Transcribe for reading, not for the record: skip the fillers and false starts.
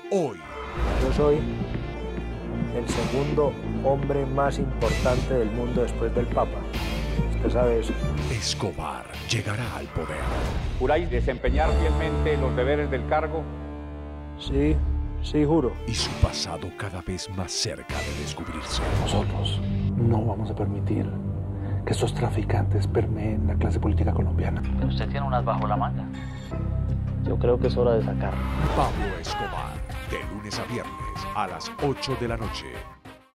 hoy. Yo soy el segundo hombre más importante del mundo después del Papa. Usted sabe eso. Escobar llegará al poder. ¿Juráis desempeñar fielmente los deberes del cargo? Sí, juro. Y su pasado cada vez más cerca de descubrirse. Nosotros no vamos a permitir que estos traficantes permeen la clase política colombiana. Pero usted tiene unas bajo la manga. Yo creo que es hora de sacarlo. Pablo Escobar, de lunes a viernes a las 8 de la noche.